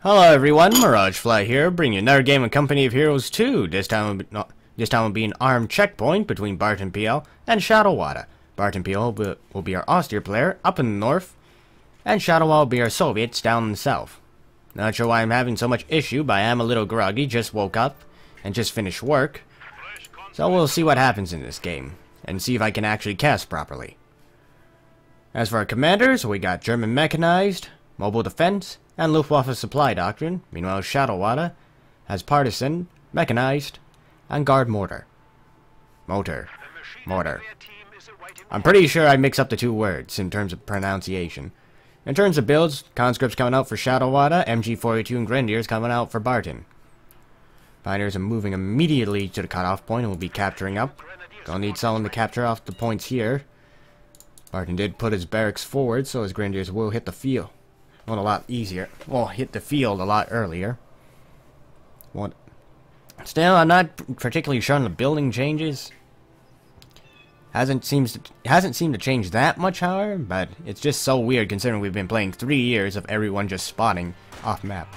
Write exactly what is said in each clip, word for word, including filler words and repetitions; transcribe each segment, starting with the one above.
Hello everyone, MirageFly here, bringing you another game of Company of Heroes two. This time will be, no, this time will be an Arhmen Checkpoint between BartonPL and Shadowadda. BartonPL will be, will be our austere player up in the north, and Shadowadda will be our Soviets down in the south. Not sure why I'm having so much issue, but I am a little groggy, just woke up and just finished work. So we'll see what happens in this game, and see if I can actually cast properly. As for our commanders, we got German Mechanized, Mobile Defense, and Luftwaffe Supply Doctrine. Meanwhile, Shadowadda has Partisan, Mechanized, and Guard Mortar. Motor. Mortar. I'm pretty sure I mix up the two words in terms of pronunciation. In terms of builds, conscripts coming out for Shadowadda, M G forty-two and Grenadiers coming out for Barton. Pioneers are moving immediately to the cutoff point and will be capturing up. Gonna need someone to capture off the points here. Barton did put his barracks forward, so his Grenadiers will hit the field. Well, a lot easier. Well, hit the field a lot earlier. What? Still, I'm not particularly sure on the building changes. Hasn't seems to, hasn't seemed to change that much, however, but it's just so weird considering we've been playing three years of everyone just spawning off map.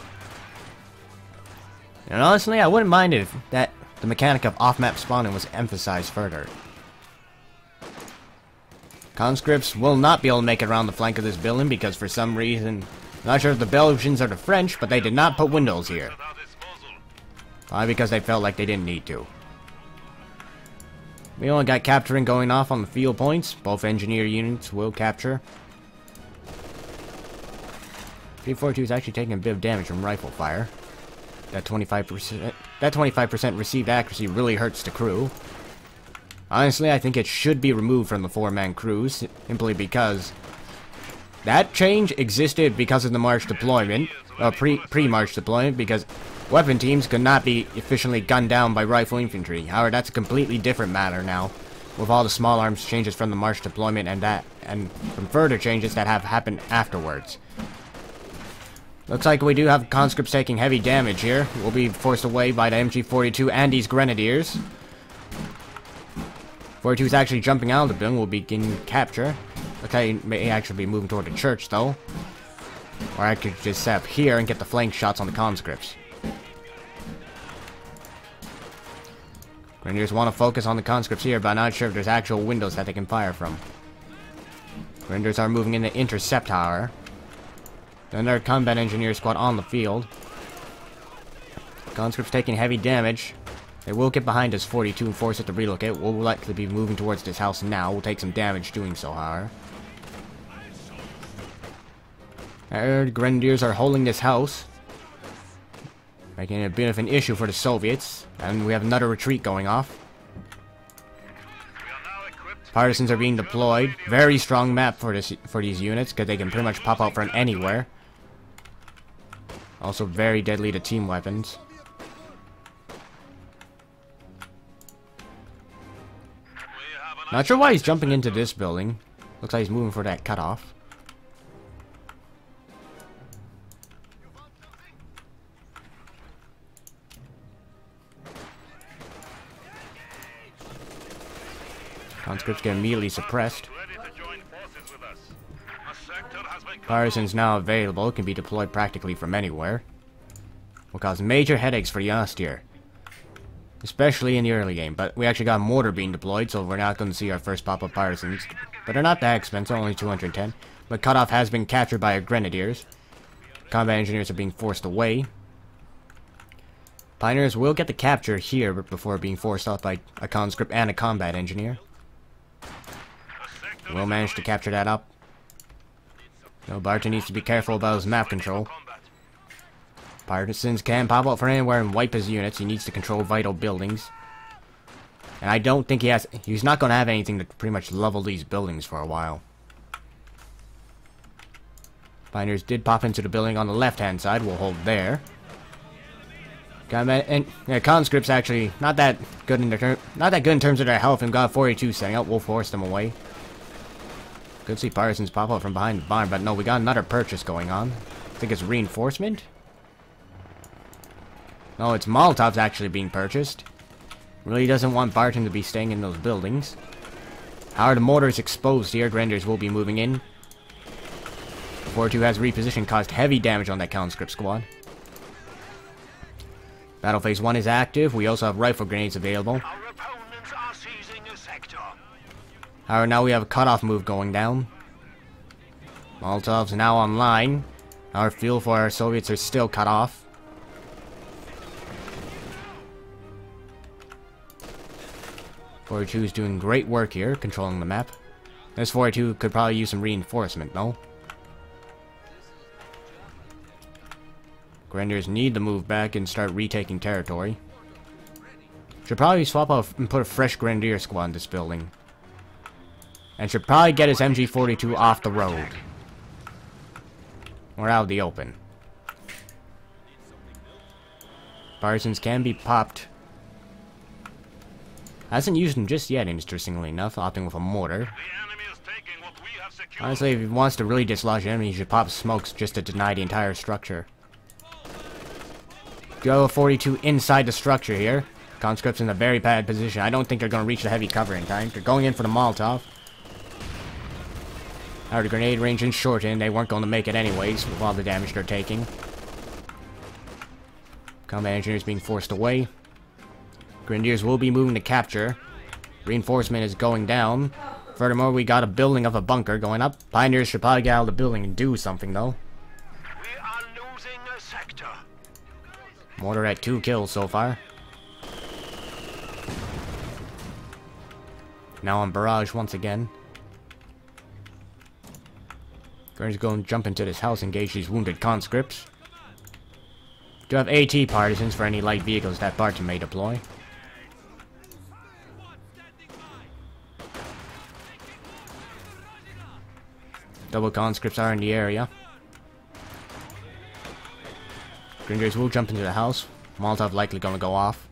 And honestly, I wouldn't mind if that the mechanic of off map spawning was emphasized further. Conscripts will not be able to make it around the flank of this building because for some reason, I'm not sure if the Belgians or the French, but they did not put windows here. Probably because they felt like they didn't need to. We only got capturing going off on the field points. Both engineer units will capture. P forty-two is actually taking a bit of damage from rifle fire. That twenty-five percent that twenty-five percent received accuracy really hurts the crew. Honestly, I think it should be removed from the four-man crews, simply because that change existed because of the March deployment, uh, pre, pre-March deployment, because weapon teams could not be efficiently gunned down by rifle infantry. However, that's a completely different matter now, with all the small arms changes from the March deployment and that, and from further changes that have happened afterwards. Looks like we do have conscripts taking heavy damage here. We'll be forced away by the M G forty-two and these Grenadiers. forty-two is actually jumping out of the building, will begin capture. Looks like he may actually be moving toward the church, though. Or I could just set up here and get the flank shots on the conscripts. Grenadiers want to focus on the conscripts here, but I'm not sure if there's actual windows that they can fire from. Grenadiers are moving in the intercept tower. Another combat engineer squad on the field. Conscripts taking heavy damage. They will get behind us forty-two and force it to relocate. We'll likely be moving towards this house now. We'll take some damage doing so, however. Our Grenadiers are holding this house, making it a bit of an issue for the Soviets. And we have another retreat going off. Partisans are being deployed. Very strong map for this for these units, because they can pretty much pop out from anywhere. Also very deadly to team weapons. Not sure why he's jumping into this building. Looks like he's moving for that cutoff. Conscripts get immediately suppressed. Partisans now available, can be deployed practically from anywhere. Will cause major headaches for the austere, especially in the early game, but we actually got mortar being deployed, so we're not going to see our first pop-up partisans. But they're not that expensive, only two hundred ten. But cutoff has been captured by our Grenadiers. Combat engineers are being forced away. Pioneers will get the capture here before being forced off by a conscript and a combat engineer. We'll manage to capture that up. No, Barton needs to be careful about his map control. Partisans can pop out from anywhere and wipe his units. He needs to control vital buildings. And I don't think he has... He's not going to have anything to pretty much level these buildings for a while. Pioneers did pop into the building on the left-hand side. We'll hold there. Combat and yeah, conscripts actually not that good in their not that good in terms of their health, and got forty-two setting up. We'll force them away. Could see partisans pop out from behind the barn, but no, we got another purchase going on. I think it's reinforcement. No, it's Molotovs actually being purchased. Really doesn't want Barton to be staying in those buildings. However, the mortar is exposed here. Grenadiers will be moving in. forty-two has repositioned, caused heavy damage on that conscript squad. Battle phase one is active. We also have rifle grenades available. Our opponents are seizing a sector. However, now we have a cutoff move going down. Molotovs now online. Our fuel for our Soviets are still cut off. forty-two is doing great work here, controlling the map. This forty-two could probably use some reinforcement, though. Grenadiers need to move back and start retaking territory. Should probably swap out and put a fresh Grenadier squad in this building. And should probably get his M G forty-two off the road. Or out of the open. Partisans can be popped. Hasn't used them just yet, interestingly enough, opting with a mortar. Honestly, if he wants to really dislodge an enemy, he should pop smokes just to deny the entire structure. Do have a forty-two inside the structure here. Conscripts in a very bad position. I don't think they're going to reach the heavy cover in time. They're going in for the Molotov. Out of the grenade range and shortened, they weren't going to make it anyways with all the damage they're taking. Combat engineers being forced away. Grenadiers will be moving to capture. Reinforcement is going down. Furthermore, we got a building of a bunker going up. Pioneers should probably get out of the building and do something, though. We are losing a sector. Mortar at two kills so far. Now on barrage once again. Grenadiers go and jump into this house, engage these wounded conscripts. Do have AT partisans for any light vehicles that Barton may deploy. Double conscripts are in the area. Grenadiers will jump into the house. Molotov likely gonna go off.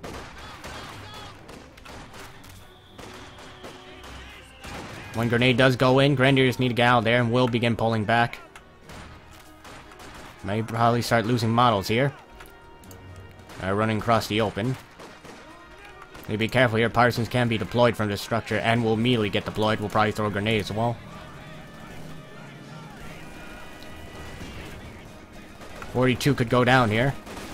When grenade does go in, Grenadiers need to get out there and will begin pulling back. May probably start losing models here. Uh, running across the open. Need to be careful here. Partisans can be deployed from this structure and will immediately get deployed. We'll probably throw a grenade as well. forty-two could go down here.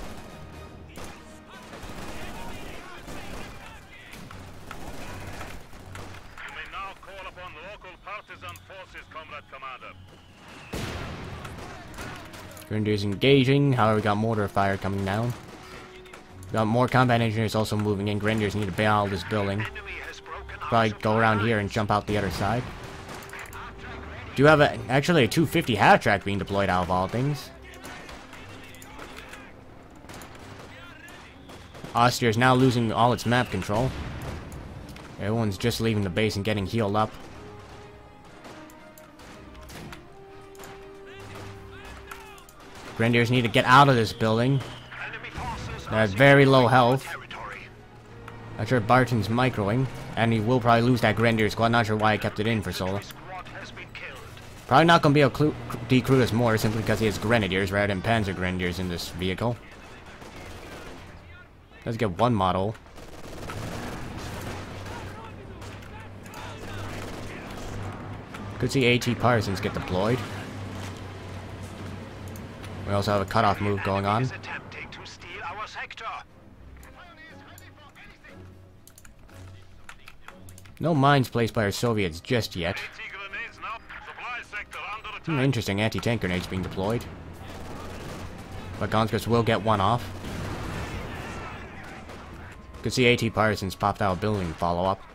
You may now call upon local partisan forces, Comrade Commander. Grenadiers engaging. However, we got mortar fire coming down. Got more combat engineers also moving in. Grenadiers need to bail out of this building. Probably go around here and jump out the other side. Do have a actually a two fifty half track being deployed out of all things. Austria is now losing all its map control. Everyone's just leaving the base and getting healed up. Grenadiers need to get out of this building. They have very low health. Not sure if Barton's microing, and he will probably lose that Grenadier squad. Not sure why I kept it in for so long. Probably not going to be able to decrew this more simply because he has Grenadiers rather than Panzer Grenadiers in this vehicle. Let's get one model. Could see AT partisans get deployed. We also have a cutoff move going on. No mines placed by our Soviets just yet. Hmm, interesting, anti-tank grenades being deployed. But conscripts will get one off. Could see AT partisans popped out a building follow up.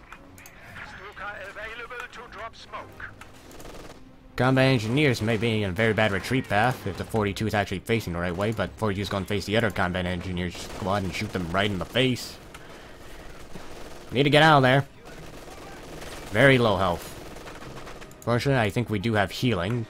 Combat engineers may be in a very bad retreat path if the forty-two is actually facing the right way, but forty-two is going to face the other combat engineers squad and shoot them right in the face. Need to get out of there. Very low health. Fortunately, I think we do have healing.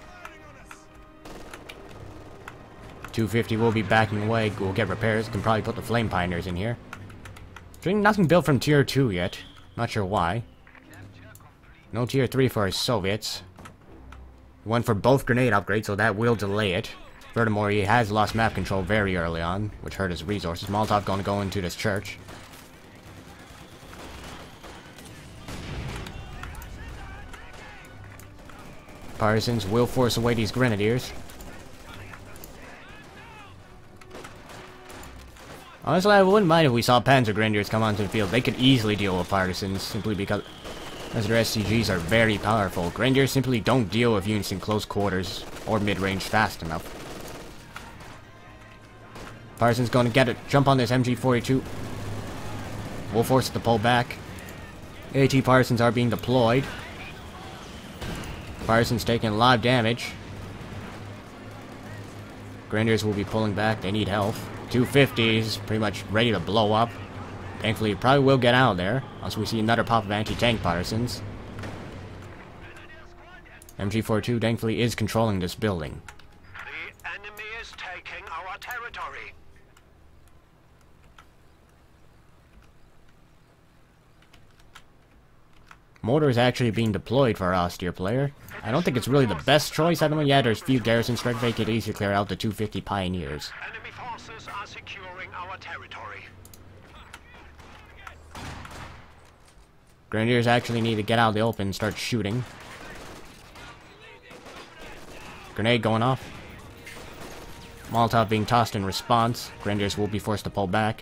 two fifty will be backing away. We'll get repairs. Can probably put the Flame Pioneers in here. Nothing built from tier two yet. Not sure why. No tier three for our Soviets. Went for both grenade upgrades, so that will delay it. Furthermore, he has lost map control very early on, which hurt his resources. Molotov going to go into this church. Partisans will force away these grenadiers. Honestly, I wouldn't mind if we saw Panzer Grenadiers come onto the field. They could easily deal with partisans, simply because as their S C Gs are very powerful. Grenadiers simply don't deal with units in close quarters or mid-range fast enough. Partisans going to get it. Jump on this M G forty-two. We'll force it to pull back. AT partisans are being deployed. Partisans taking live damage. Grenadiers will be pulling back. They need health. two fifty is pretty much ready to blow up. Thankfully, it probably will get out of there, unless we see another pop of anti-tank partisans. M G forty-two, thankfully, is controlling this building. The enemy is taking our territory. Mortar is actually being deployed for our austere player. I don't think it's really the best choice. I don't know. Yeah, there's few garrison strength. They could easily clear out the two fifty Pioneers. Enemy forces are securing our territory. Grenadiers actually need to get out of the open and start shooting. Grenade going off. Molotov being tossed in response. Grenadiers will be forced to pull back.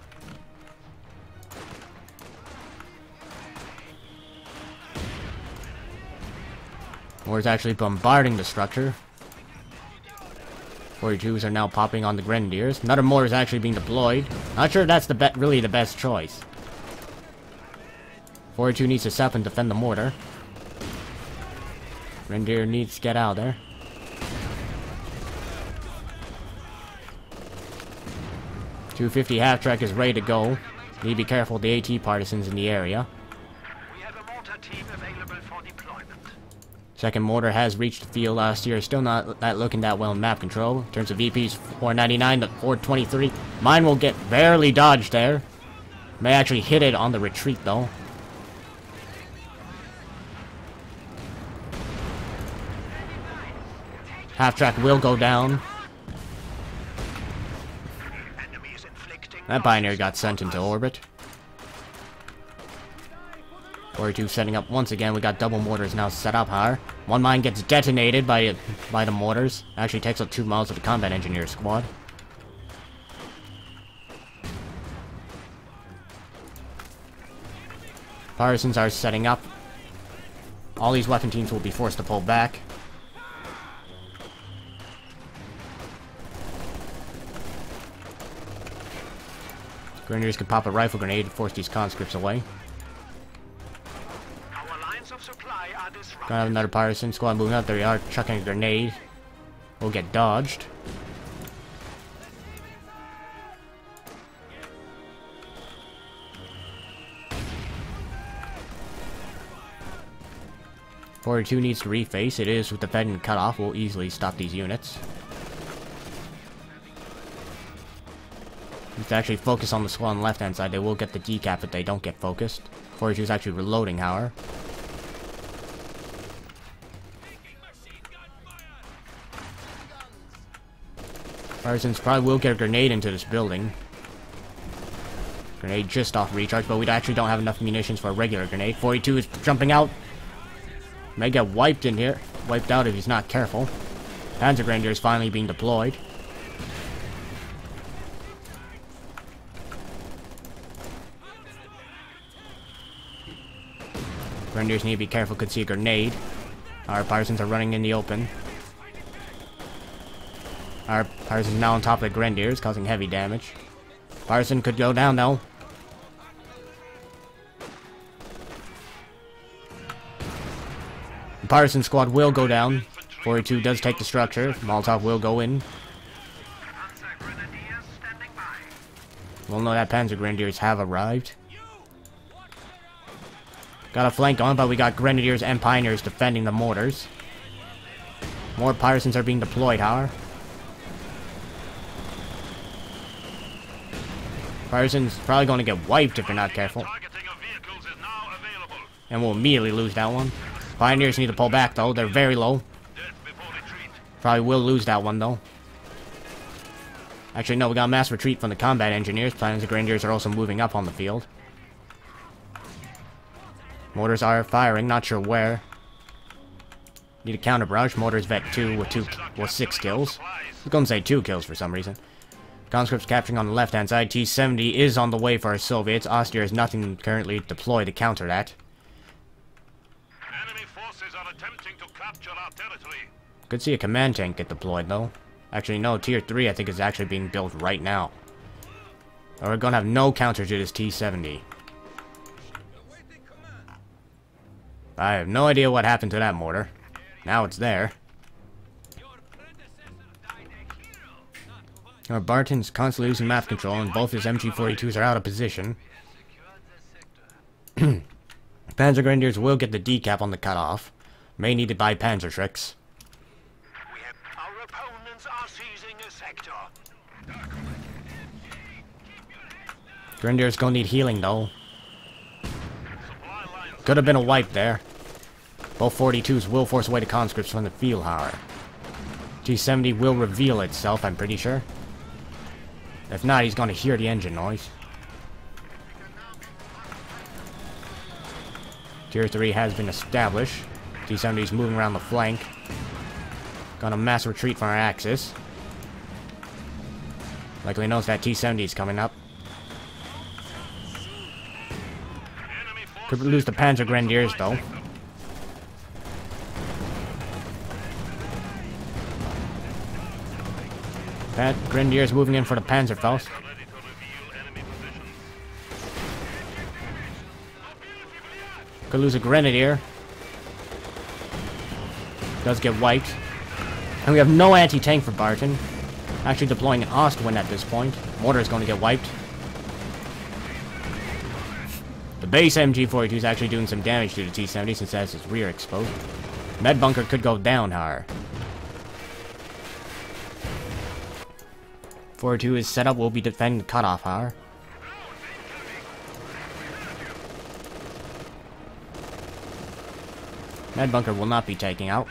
Mortar's actually bombarding the structure. forty-twos are now popping on the Grenadiers. Another mortar is actually being deployed. Not sure if that's the be really the best choice. forty-two needs to step and defend the mortar. Grenadier needs to get out there. two fifty half-track is ready to go. Need to be careful of the AT partisans in the area. We have a mortar team available for deployment. Second mortar has reached the field last year. Still not that looking that well in map control. In terms of V Ps, four ninety-nine to four twenty-three. Mine will get barely dodged there. May actually hit it on the retreat though. Half-track will go down. That Pioneer got sent into orbit. forty-two setting up once again. We got double mortars now set up higher. One mine gets detonated by by the mortars. Actually takes up two miles of the combat engineer squad. Partisans are setting up. All these weapon teams will be forced to pull back. Grenadiers can pop a rifle grenade to force these conscripts away. Our lines of supply are disrupted. Gonna have another partisan squad moving up. There they are, chucking a grenade. Will get dodged. forty-two needs to reface. It is with the Fed and cut off. We'll easily stop these units. Need to actually focus on the squad on the left hand side. They will get the decap if they don't get focused. forty-two is actually reloading, however. Partisans probably will get a grenade into this building. Grenade just off recharge, but we actually don't have enough munitions for a regular grenade. forty-two is jumping out. May get wiped in here. Wiped out if he's not careful. Panzer Grenadier is finally being deployed. Grenadiers need to be careful, could see a grenade. Our partisans are running in the open. Our partisan now on top of the Grenadiers, causing heavy damage. Partisan could go down though. The partisan squad will go down. forty-two does take the structure. Molotov will go in. We'll know that Panzer Grenadiers have arrived. Got a flank on, but we got Grenadiers and Pioneers defending the mortars. More partisans are being deployed, however. Partisans probably going to get wiped if they're not careful. And we'll immediately lose that one. Pioneers need to pull back, though. They're very low. Probably will lose that one, though. Actually, no, we got a mass retreat from the combat engineers. Panzer Grenadiers are also moving up on the field. Mortars are firing, not sure where. Need a counter barrage. Mortars vet two with two with six kills. I was gonna say two kills for some reason. Conscripts capturing on the left-hand side. T seventy is on the way for our Soviets. Austria has nothing currently deployed to counter that. Enemy forces are attempting to capture our territory. Could see a command tank get deployed, though. Actually, no. Tier three, I think, is actually being built right now. Or we're gonna have no counter to this T seventy. I have no idea what happened to that mortar. Now it's there. Our Barton's constantly losing map control, and both his M G forty-twos are out of position. Panzer Grenadiers will get the decap on the cutoff. May need to buy Panzer tricks. We have our opponents are seizing a sector. Grenadiers gonna need healing though. Could have been a wipe there. Both forty-twos will force away the conscripts from the field, however. T seventy will reveal itself, I'm pretty sure. If not, he's gonna hear the engine noise. Tier three has been established. T seventy is moving around the flank. Gonna mass retreat from our axis. Likely knows that T seventy is coming up. Could lose the Panzer Grenadiers though. Pat Grenadiers moving in for the Panzerfaust. Could lose a Grenadier. Does get wiped. And we have no anti-tank for Barton. Actually deploying an Ostwind at this point. Mortar is going to get wiped. The base M G forty-two is actually doing some damage to the T seventy since that's its rear exposed. Med bunker could go down, however. forty-two is set up, will be defending the cutoff, however. Med bunker will not be taking out.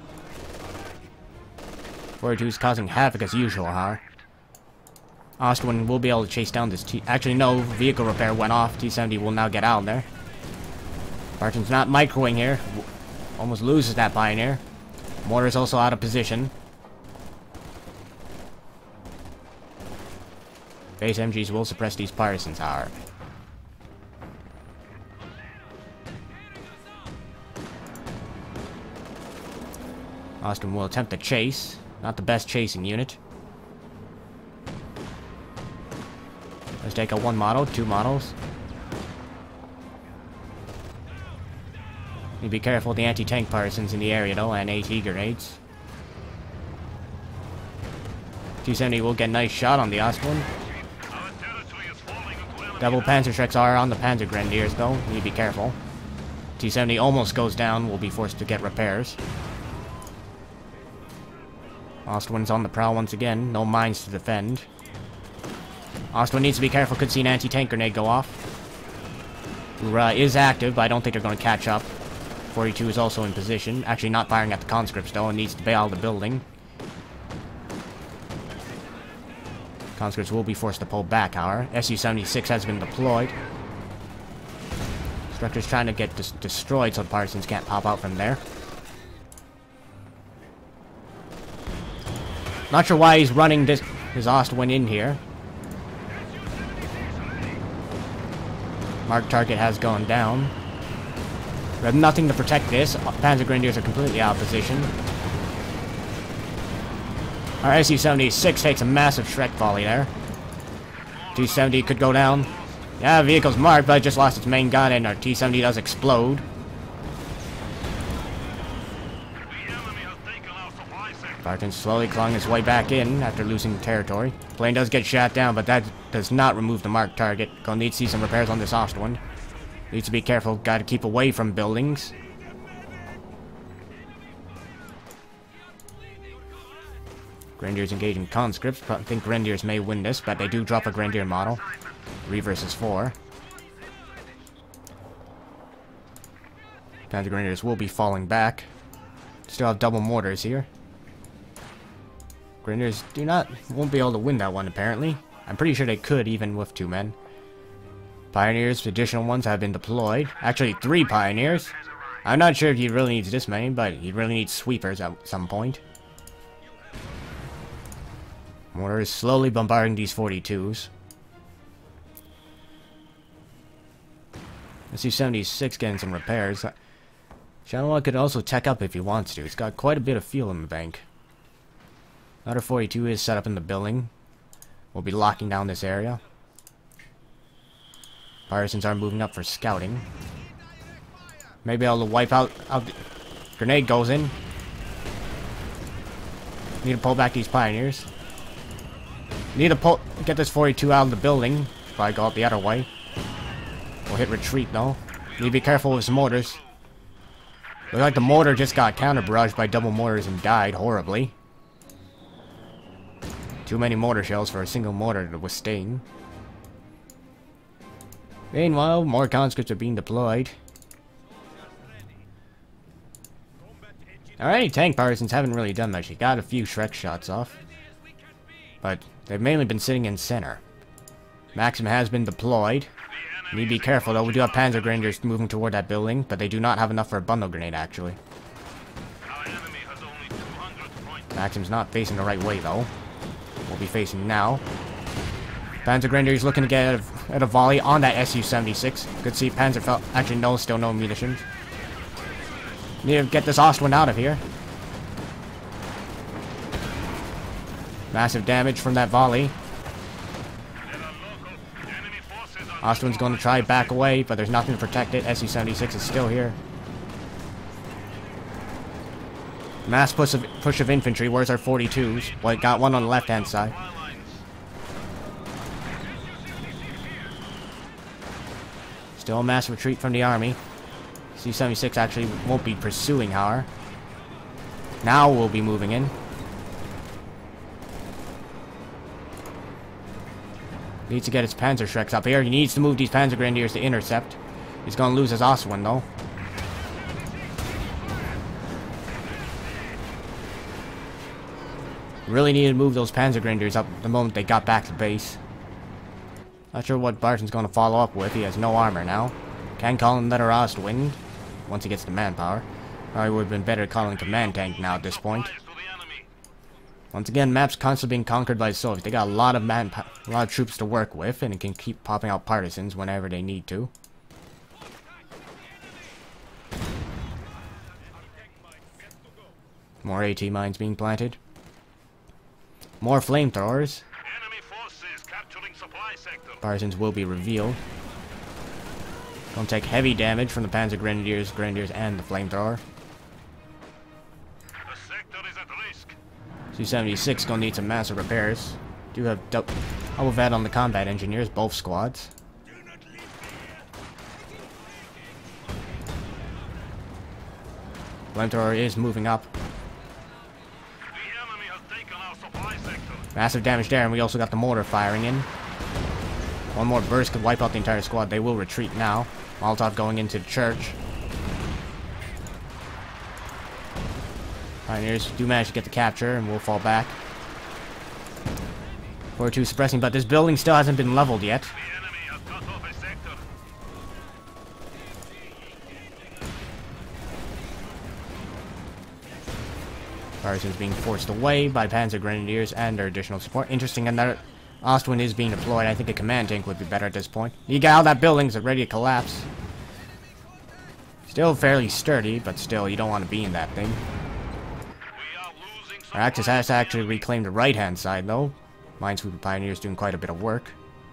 forty-two is causing havoc as usual, however. Ostwind will be able to chase down this T... Actually, no. Vehicle repair went off. T seventy will now get out there. Barton's not microwing here. Almost loses that Pioneer. Mortar is also out of position. Base M Gs will suppress these partisans, however. Austin will attempt to chase. Not the best chasing unit. Let's take out one model, two models. Need to be careful with the anti-tank partisans in the area though, and AT grenades. T seventy will get a nice shot on the Ostwind. Double Panzer Shreks are on the Panzer Grenadiers though, need to be careful. T seventy almost goes down, will be forced to get repairs. Ostwind's on the prowl once again, no mines to defend. Ostwind needs to be careful, could see an anti-tank grenade go off. Ura is active, but I don't think they're going to catch up. forty-two is also in position, actually not firing at the conscripts though, and needs to bail the building. Conscripts will be forced to pull back, however. S U seventy-six has been deployed. Structure's trying to get des destroyed so the partisans can't pop out from there. Not sure why he's running this his Ostwind in here. Mark target has gone down. We have nothing to protect this. Panzer Grenadiers are completely out of position. Our S U seventy-six takes a massive Shrek volley there. T seventy could go down. Yeah, vehicle's marked, but it just lost its main gun, and our T seventy does explode. Barton slowly clawing his way back in after losing territory. Plane does get shot down, but that does not remove the marked target. Gonna need to see some repairs on this Ostwind. Needs to be careful, gotta keep away from buildings. Grenadiers engaging conscripts. I think Grenadiers may win this, but they do drop a Grenadier model. Three versus four. Panzer Grenadiers will be falling back. Still have double mortars here. Grenadiers do not, won't be able to win that one apparently. I'm pretty sure they could even with two men. Pioneers, additional ones have been deployed. Actually, three Pioneers. I'm not sure if he really needs this many, but he really needs sweepers at some point. Mortar is slowly bombarding these forty-twos. S U seventy-six getting some repairs. Shadowadda could also tech up if he wants to. It's got quite a bit of fuel in the bank. Another forty-two is set up in the building. We'll be locking down this area. Partisans are moving up for scouting. Maybe I'll wipe out... out the grenade goes in. Need to pull back these pioneers. Need to pull... get this forty-two out of the building. Probably go out the other way. We'll hit retreat though. Need to be careful with some mortars. Looks like the mortar just got counter barraged by double mortars and died horribly. Too many mortar shells for a single mortar to withstand. Meanwhile, more conscripts are being deployed. Alright, tank partisans haven't really done much. They got a few Shrek shots off. But they've mainly been sitting in center. Maxim has been deployed. Need to be careful though, we do have Panzer Grenadiers moving toward that building, but they do not have enough for a bundle grenade actually. Maxim's not facing the right way though. We'll be facing now. Panzer Grenadiers looking to get a, at a volley on that S U seventy-six. Good see Panzer fell. Actually, no, still no munitions. Need to get this Ostwind out of here. Massive damage from that volley. Ostwind's going to try back away, but there's nothing to protect it. S U seventy-six is still here. Mass push of, push of infantry. Where's our forty-twos? Well, got one on the left-hand side. Still a mass retreat from the army. S U seventy-six actually won't be pursuing, however. Now we'll be moving in. Needs to get his Panzer Shreks up here. He needs to move these Panzer Grenadiers to intercept. He's going to lose his Ostwind, though. Really needed to move those Panzer Grenadiers up the moment they got back to base. Not sure what Barton's going to follow up with. He has no armor now. Can call another Ostwind once he gets the manpower. Probably would have been better calling command tank now at this point. Once again, map's constantly being conquered by the Soviets. They got a lot of man, a lot of troops to work with, and it can keep popping out partisans whenever they need to. More AT mines being planted. More flamethrowers. Partisans will be revealed. Gonna take heavy damage from the Panzer Grenadiers, Grenadiers, and the flamethrower. S U seventy-six gonna need some massive repairs. Do have double vet on the combat engineers, both squads. Flamethrower is moving up. Massive damage there, and we also got the mortar firing in. One more burst could wipe out the entire squad. They will retreat now. Molotov going into the church. Pioneers do manage to get the capture, and we'll fall back. forty-two suppressing, but this building still hasn't been leveled yet. Partisans being forced away by Panzer Grenadiers and their additional support. Interesting, another Ostwind is being deployed. I think a command tank would be better at this point. You get out of that building, it's ready to collapse. Still fairly sturdy, but still, you don't want to be in that thing. Our Axis has to actually reclaim the right-hand side, though. Minesweeper Pioneers doing quite a bit of work.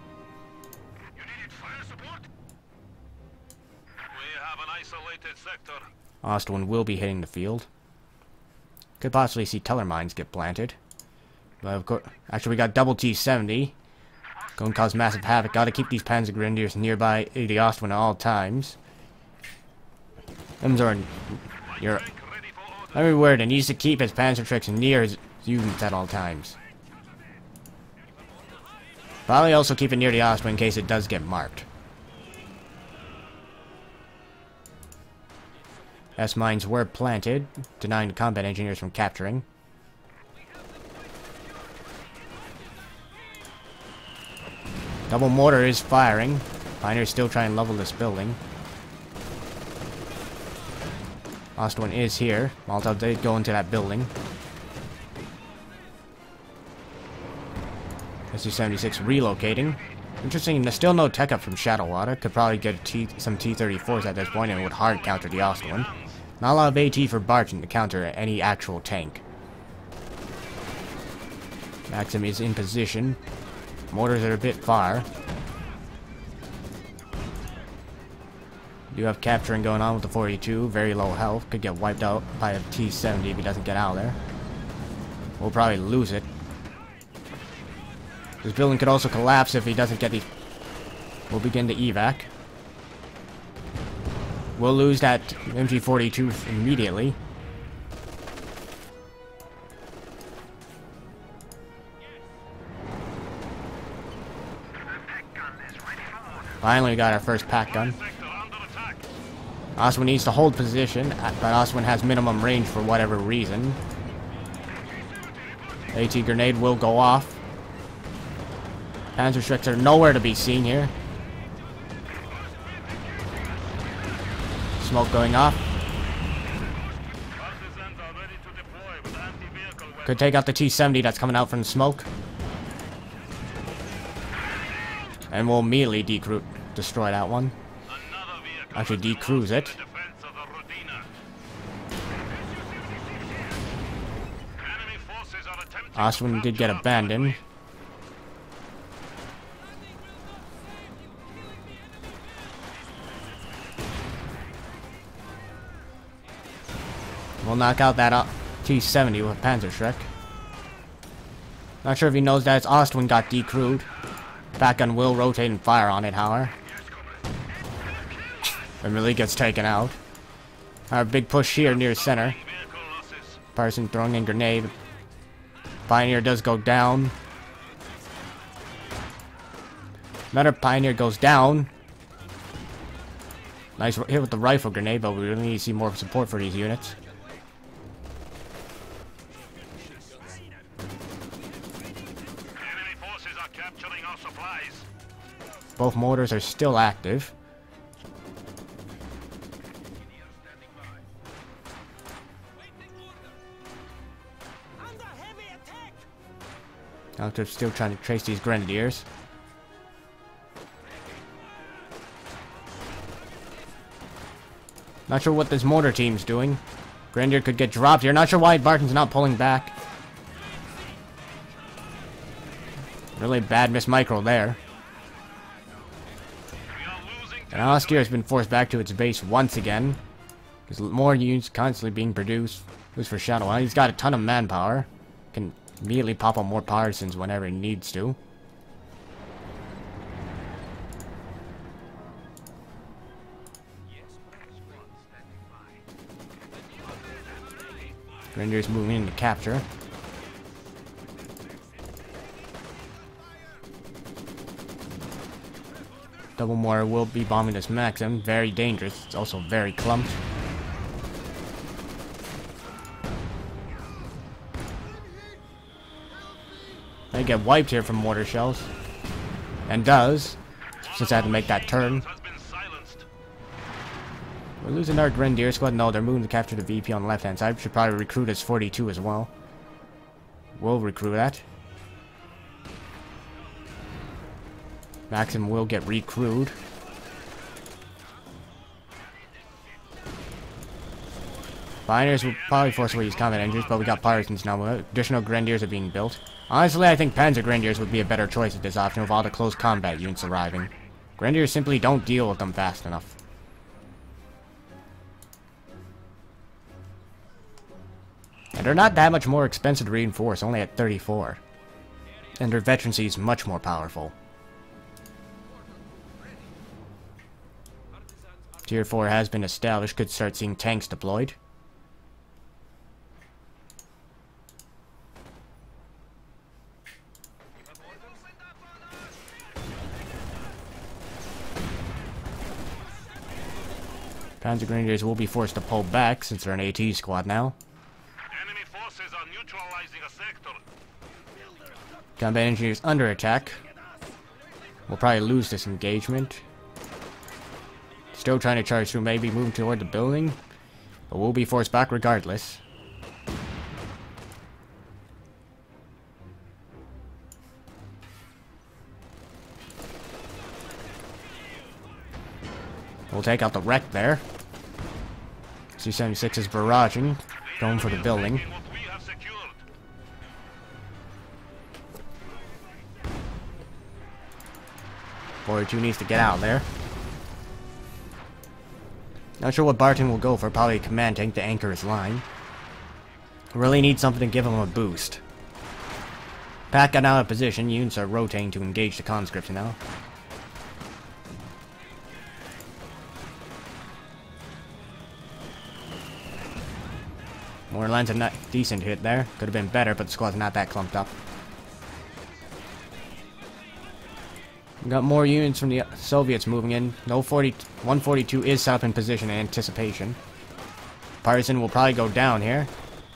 Ostwind will be hitting the field. Could possibly see Teller mines get planted. But of course, actually we got double T seventy. Going to cause massive havoc. Got to keep these Panzer Grenadiers nearby the Ostwind at all times. Them are you're everywhere. That needs to keep his Panzer tricks near his units at all times. Probably also keep it near the Ostwind in case it does get marked. S mines were planted, denying the combat engineers from capturing. Double mortar is firing. Pioneers still trying to level this building. Ostwind is here. Molotov did go into that building. S U seventy-six relocating. Interesting, there's still no tech up from Shadowadda. Could probably get T some T thirty-fours at this point and would hard counter the Ostwind. Not a lot of AT for Barton to counter any actual tank. Maxim is in position. Mortars are a bit far. You have capturing going on with the forty-two. Very low health. Could get wiped out by a T seventy if he doesn't get out of there. We'll probably lose it. This building could also collapse if he doesn't get these. We'll begin to evac. We'll lose that M G forty-two immediately. Finally, we got our first pack gun. Ostwind needs to hold position, but Ostwind has minimum range for whatever reason. AT grenade will go off. Panzerschrecks are nowhere to be seen here. Smoke going off. Could take out the T seventy that's coming out from the smoke. And we'll immediately decru destroy that one. Actually, decruise it. Ostwind did get abandoned. We'll knock out that uh, T seventy with Panzerschreck. Not sure if he knows that his Ostwind got decrewed. Back gun will rotate and fire on it, however. And really gets taken out. Our big push here near center. Person throwing in grenade. Pioneer does go down. Another Pioneer goes down. Nice hit with the rifle grenade, but we really need to see more support for these units. Enemy forces are capturing our supplies. Both mortars are still active. Now they're still trying to trace these Grenadiers. Not sure what this mortar team's doing. Grenadier could get dropped here. Not sure why Barton's not pulling back. Really bad miss micro there. And Austere has been forced back to its base once again. There's more units constantly being produced. Who's for Shadowadda? He's got a ton of manpower. Can immediately pop up more partisans whenever he needs to. Grenadiers moving into capture. Double mortar will be bombing this Maxim. Very dangerous. It's also very clumped. They get wiped here from mortar shells. And does. Since I had to make that turn. We're losing our Grenadier squad. No, they're moving to capture the V P on the left hand side. Should probably recruit his forty-two as well. We'll recruit that. Maxim will get recruited. Pioneers will probably force away these combat engines, but we got partisans now. Additional Grenadiers are being built. Honestly, I think Panzer Grenadiers would be a better choice at this option with all the close combat units arriving. Grenadiers simply don't deal with them fast enough. And they're not that much more expensive to reinforce, only at thirty-four. And their veterancy is much more powerful. Tier four has been established, could start seeing tanks deployed. Panzer Grenadiers will be forced to pull back since they're an AT squad now. Enemy forces are neutralizing a sector. Combat engineers under attack. We'll probably lose this engagement. Still trying to charge through, maybe moving toward the building. But we'll be forced back regardless. We'll take out the wreck there. C seventy-six is barraging, going for the building. What we have secured. forty-two needs to get out there. Not sure what Barton will go for, probably a command tank to anchor his line. Really need something to give him a boost. Pack got out of position, units are rotating to engage the conscripts now. More lands a not decent hit there. Could have been better, but the squad's not that clumped up. We got more units from the Soviets moving in. No forty, one forty-two is set up in position in anticipation. Partisan will probably go down here.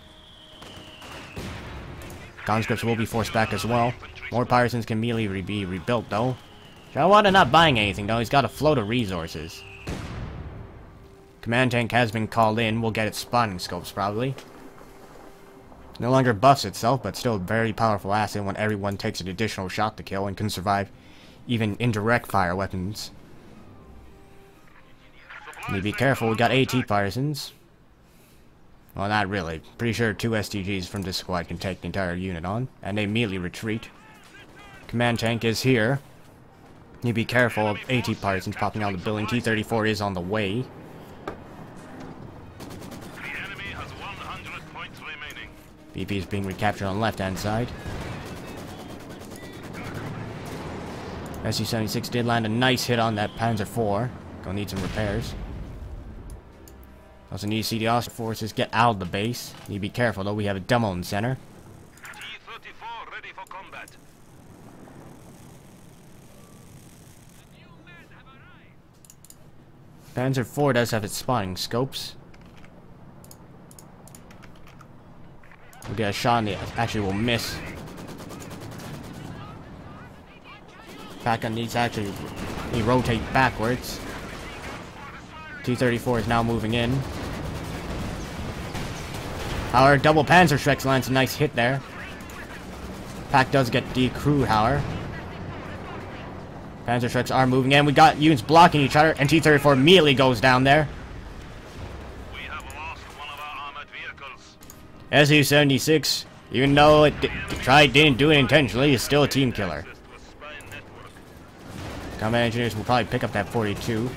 Conscripts will be forced back as well. More partisans can immediately re be rebuilt though. Shadowadda not buying anything though, he's got a float of resources. Command tank has been called in, we'll get its spotting scopes probably. No longer buffs itself, but still a very powerful asset when everyone takes an additional shot to kill and can survive even indirect fire weapons. Need to be careful, we got AT partisans. Well, not really. Pretty sure two S T Gs from this squad can take the entire unit on, and they immediately retreat. Command tank is here. Need to be careful of AT partisans popping out of the building. T thirty-four is on the way. The enemy has one hundred points remaining. V P is being recaptured on the left-hand side. S U seventy-six did land a nice hit on that Panzer four. Gonna need some repairs. Also need to see the Austrian forces get out of the base. Need to be careful though, we have a demo in the center. T thirty-four ready for combat. Panzer four does have its spotting scopes. We'll get a shot on the... Actually, we'll miss. Pack-on needs to actually he rotate backwards. T thirty-four is now moving in. Our double Panzerschrecks lands a nice hit there. Pack does get decrewed, however. Panzerschrecks are moving in. We got units blocking each other, and T thirty-four immediately goes down there. We have lost one of our armored vehicles. S U seventy-six, even though it tried didn't do it intentionally, is still a team killer. Combat engineers will probably pick up that forty-two.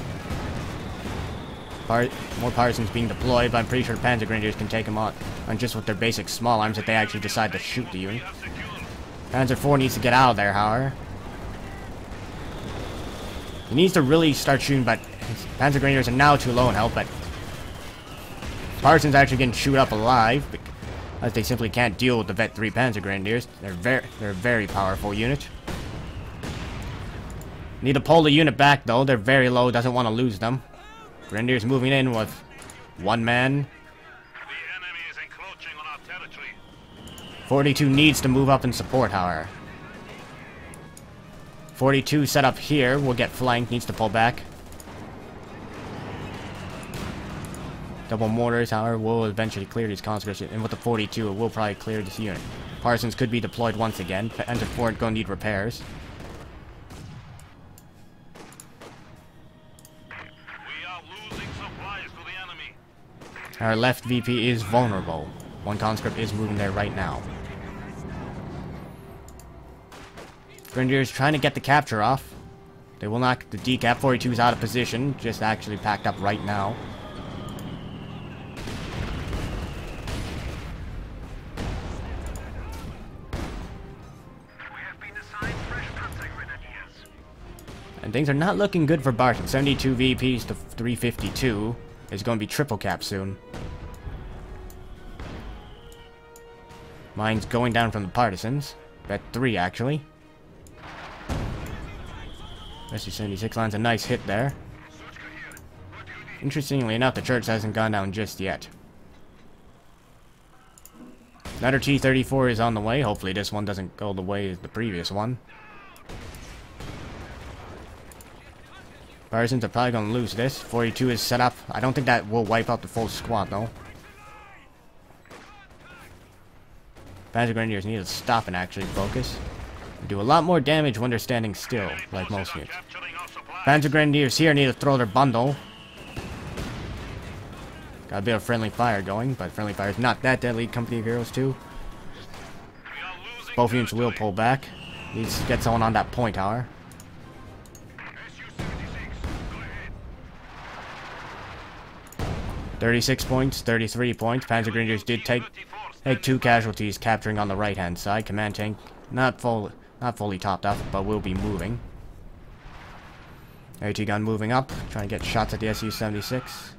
Part more partisans being deployed, but I'm pretty sure Panzer Grenadiers can take them on, on just with their basic small arms if they actually decide to shoot the unit. Panzer four needs to get out of there, however. He needs to really start shooting, but Panzer Grenadiers are now too low in health, but partisans actually can shoot up alive, as they simply can't deal with the Vet three Panzer Grenadiers. They're very, they're a very powerful unit. Need to pull the unit back though, they're very low, doesn't want to lose them. Grenadiers moving in with one man. The enemy is encroaching on our territory. forty-two needs to move up and support, however. forty-two set up here, will get flanked, needs to pull back. Double mortars, however, will eventually clear these conscripts, and with the forty-two, it will probably clear this unit. Partisans could be deployed once again. Panzer four going to need repairs. Our left V P is vulnerable. One conscript is moving there right now. Grenadiers trying to get the capture off. They will not. The decap forty-two is out of position, just actually packed up right now. We have been assigned fresh Panzer Grenadiers. And things are not looking good for Barton. seventy-two V Ps to three fifty-two. Is going to be triple cap soon. Mine's going down from the partisans. Bet three, actually. S U seventy-six lands a nice hit there. Interestingly enough, the church hasn't gone down just yet. Another T thirty-four is on the way. Hopefully this one doesn't go the way as the previous one. Partisans are probably going to lose this. forty-two is set up. I don't think that will wipe out the full squad, though. Panzer Grenadiers need to stop and actually focus. They do a lot more damage when they're standing still, like most units. Capturing our supply Panzer Grenadiers here need to throw their bundle. Got a bit of friendly fire going, but friendly fire is not that deadly. Company of Heroes two. Both units will pull back. Needs to get someone on that point tower. thirty-six points, thirty-three points. Panzer Grenadiers did take take two casualties, capturing on the right hand side. Command tank not full, not fully topped up, but will be moving. AT gun moving up, trying to get shots at the S U seventy-six.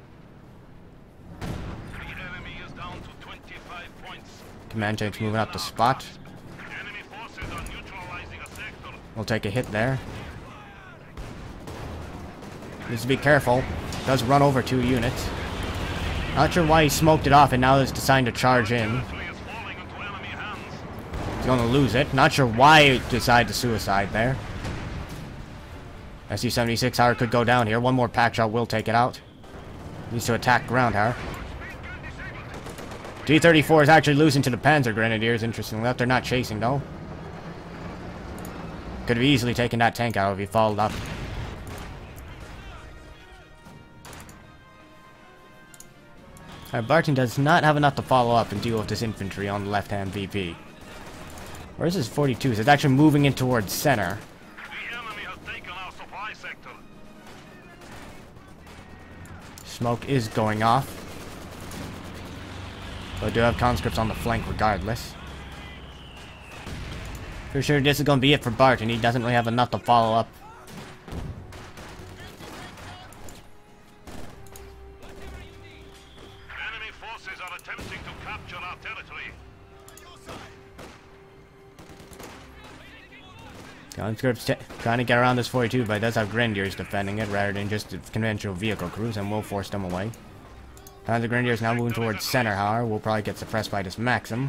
Command tank's moving up the spot. We'll take a hit there. Needs to be careful. Does run over two units. Not sure why he smoked it off and now is deciding to charge in. He's gonna lose it. Not sure why he decided to suicide there. S U seventy-six tower could go down here. One more pack shot will take it out. Needs to attack ground tower. T thirty-four is actually losing to the Panzer Grenadiers, interestingly enough. They're not chasing though. Could have easily taken that tank out if he followed up. Alright, Barton does not have enough to follow up and deal with this infantry on the left-hand V P. Where's his forty-twos? It's actually moving in towards center. The enemy has taken our supply sector. Smoke is going off. But I do have conscripts on the flank regardless. For sure this is going to be it for Barton. He doesn't really have enough to follow up. Enemy forces are attempting to capture our territory. Conscripts trying to get around this forty-two, but it does have Grenadiers defending it rather than just conventional vehicle crews, and will force them away. Now the Grenadiers now moving towards center, however, will probably get suppressed by this Maxim.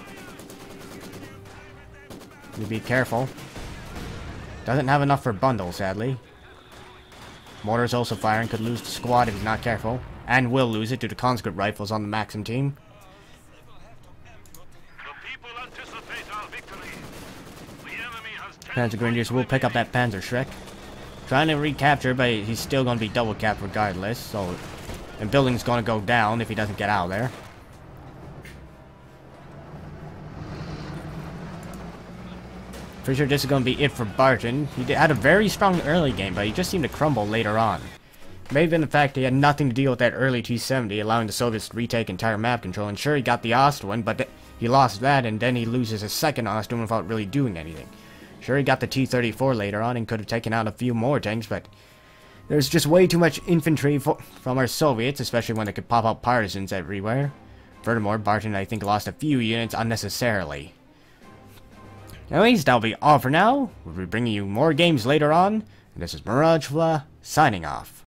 You be careful. Doesn't have enough for bundle, sadly. Mortar's also firing, could lose the squad if he's not careful. And will lose it due to conscript rifles on the Maxim team. The people anticipate our victory. The enemy has Panzer Grenadiers will pick up that Panzer Shrek. Trying to recapture, but he's still going to be double capped regardless. So, and building's going to go down if he doesn't get out of there. Pretty sure this is going to be it for Barton. He had a very strong early game, but he just seemed to crumble later on. Maybe in the fact he had nothing to deal with that early T seventy, allowing the Soviets to retake entire map control. And sure, he got the Ost one, but he lost that, and then he loses his second Ost one without really doing anything. Sure, he got the T thirty-four later on and could have taken out a few more tanks, but there's just way too much infantry from our Soviets, especially when they could pop up partisans everywhere. Furthermore, Barton, I think, lost a few units unnecessarily. Anyways, that'll be all for now. We'll be bringing you more games later on. And this is Miragefla, signing off.